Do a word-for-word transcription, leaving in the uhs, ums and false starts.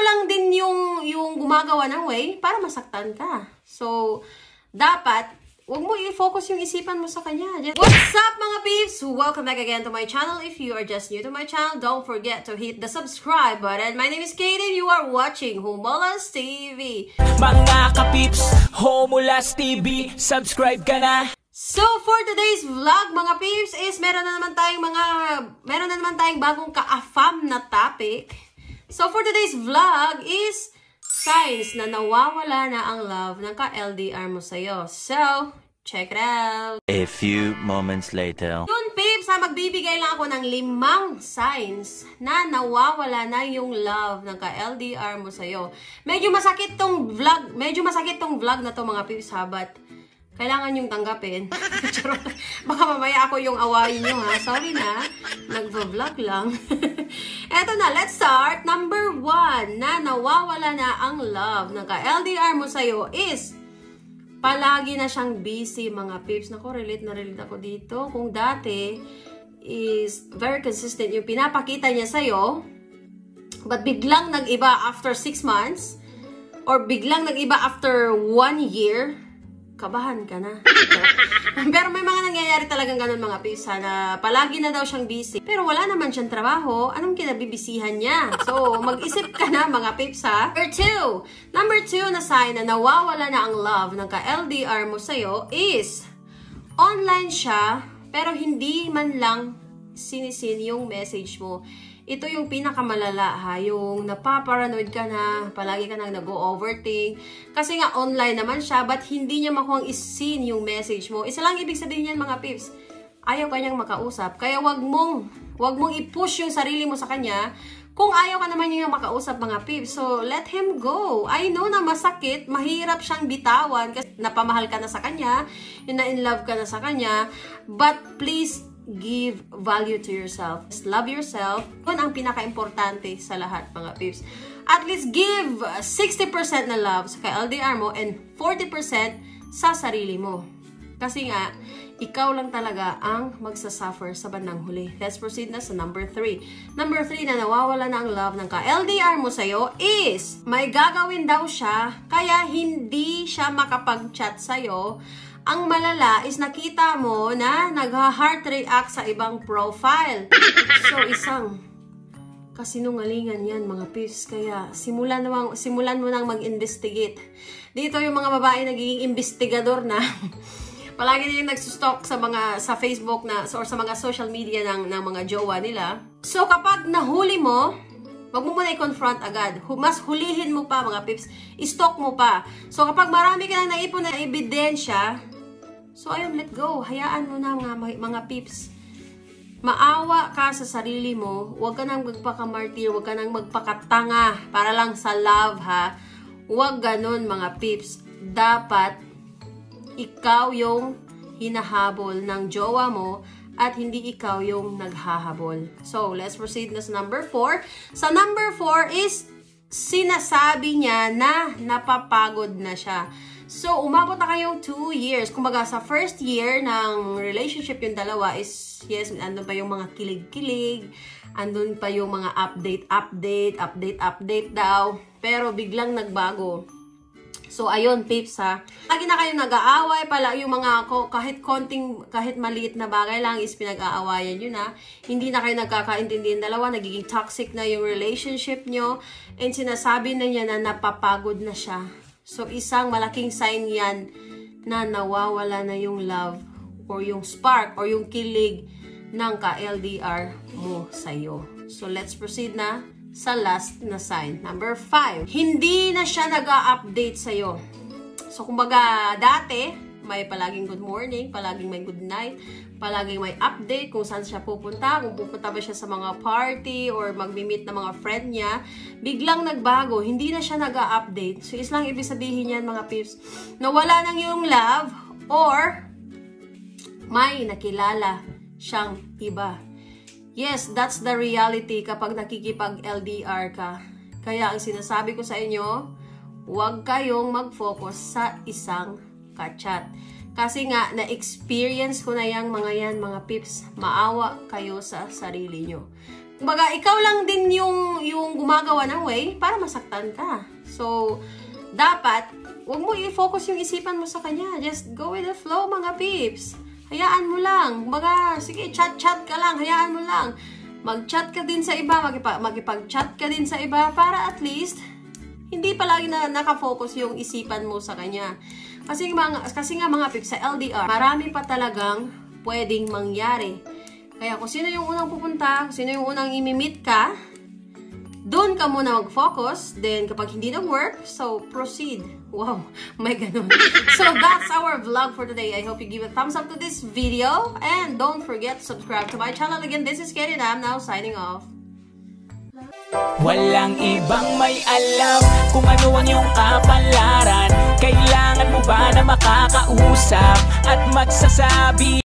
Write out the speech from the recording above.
lang din yung, yung gumagawa ng way para masaktan ka. So, dapat, huwag mo i-focus yung isipan mo sa kanya. Just... What's up mga peeps? Welcome back again to my channel. If you are just new to my channel, don't forget to hit the subscribe button. My name is Katie. You are watching Humulas T V. Mga ka-peeps, Humulas T V, subscribe ka na. So, for today's vlog, mga peeps, is meron na naman tayong mga, meron na naman tayong bagong ka-afam na topic. So, for today's vlog is signs na nawawala na ang love ng ka-L D R mo sa'yo. So, check it out. A few moments later. Yun, peeps, ha, magbibigay lang ako ng limang signs na nawawala na yung love ng ka-L D R mo sa'yo. Medyo masakit tong vlog, medyo masakit tong vlog na to mga peeps, ha, but kailangan yung tanggapin. Baka mamaya ako yung awayin nyo, ha. Sorry na. Nagva-vlog lang. Eto na, let's start. Number one na nawawala na ang love ng ka-L D R mo sa'yo is palagi na siyang busy, mga peeps. Naku, relate na relate ako dito. Kung dati is very consistent yung pinapakita niya sa'yo, but biglang nag-iba after six months or biglang nag-iba after one year, kabahan ka na. Pero may mga nangyayari talagang ganun mga peeps, na palagi na daw siyang busy. Pero wala naman siyang trabaho. Anong kinabibisihan niya? So, mag-isip ka na mga peeps, ha? Number two. Number two na sign na nawawala na ang love ng ka-L D R mo sa'yo is online siya, pero hindi man lang sinisin yung message mo. Ito yung pinakamalala, ha, yung napaparanoid ka na, palagi ka nang nag-overthink. Kasi nga online naman siya, but hindi niya makuhang isin yung message mo. Isa lang ibig sabihin yan mga peeps, ayaw kanyang makausap. Kaya wag mong, wag mong i-push yung sarili mo sa kanya kung ayaw ka naman yung makausap mga peeps. So, let him go. I know na masakit, mahirap siyang bitawan kasi napamahal ka na sa kanya, na-in love ka na sa kanya, but please, give value to yourself. Love yourself. Yun ang pinaka-importante sa lahat, mga peeps. At least give sixty percent na love sa ka-L D R mo and forty percent sa sarili mo. Kasi nga, ikaw lang talaga ang magsasuffer sa bandang huli. Let's proceed na sa number three. Number three na nawawala na ang love ng ka-L D R mo sa'yo is may gagawin daw siya kaya hindi siya makapag-chat sa'yo. Ang malala is nakita mo na nagha-heart react sa ibang profile. So, isang kasinungalingan yan, mga peeps. Kaya, simulan, namang, simulan mo nang mag-investigate. Dito yung mga babae nagiging investigador na. Palagi nilang nagsustalk sa mga sa Facebook na or sa mga social media ng, ng mga jowa nila. So, kapag nahuli mo, wag mo muna i-confront agad. Mas hulihin mo pa, mga peeps. I-stalk mo pa. So, kapag marami ka nang naipon na ebidensya, so, ayun, let go. Hayaan mo na, mga, mga peeps. Maawa ka sa sarili mo. Huwag ka nang magpakamartir. Huwag ka nang magpakatanga para lang sa love, ha? Huwag ganun, mga peeps. Dapat, ikaw yung hinahabol ng jowa mo at hindi ikaw yung naghahabol. So, let's proceed na sa number four. Sa number four is sinasabi niya na napapagod na siya. So, umabot na kayong two years. Kumbaga, sa first year ng relationship yung dalawa is, yes, andun pa yung mga kilig-kilig, andun pa yung mga update-update, update-update daw. Pero biglang nagbago. So, ayun, peeps, ha. Lagi na kayong nag-aaway pala, yung mga kahit konting, kahit maliit na bagay lang is pinag-aawayan yun, ha. Hindi na kayo nagkakaintindihan dalawa, nagiging toxic na yung relationship nyo, and sinasabi na niya na napapagod na siya. So, isang malaking sign yan na nawawala na yung love or yung spark or yung kilig ng ka-L D R mo sa'yo. So, let's proceed na sa last na sign. Number five. Hindi na siya nag-a-update sa'yo. So, kumbaga, dati, may palaging good morning, palaging may good night, palaging may update kung saan siya pupunta, kung pupunta ba siya sa mga party or mag-meet na mga friend niya. Biglang nagbago, hindi na siya nag-a-update. So, islang ibig sabihin yan, mga peeps, nawala nang yung love or may nakilala siyang iba. Yes, that's the reality kapag nakikipag-L D R ka. Kaya ang sinasabi ko sa inyo, huwag kayong mag-focus sa isang ka-chat. Kasi nga, na-experience ko na yung mga yan, mga peeps, maawa kayo sa sarili nyo. Baga, ikaw lang din yung, yung gumagawa ng way para masaktan ka. So, dapat, huwag mo i-focus yung isipan mo sa kanya. Just go with the flow, mga peeps. Hayaan mo lang. Baga, sige, chat-chat ka lang. Hayaan mo lang. Mag-chat ka din sa iba. Magipag, magipag-chat ka din sa iba para at least, hindi palagi na nakafocus yung isipan mo sa kanya. Kasi, mga, kasi nga mga peeps, sa L D R, marami pa talagang pwedeng mangyari. Kaya kung sino yung unang pupunta, kung sino yung unang imi-meet ka, doon ka muna mag-focus. Then, kapag hindi nag-work, so proceed. Wow, may ganun. So, that's our vlog for today. I hope you give a thumbs up to this video. And don't forget to subscribe to my channel. Again, this is Katie and I'm now signing off. Walang ibang may alam kung ano ang iyong kapalaran. Kailangan mo ba na makakausap at magsasabi?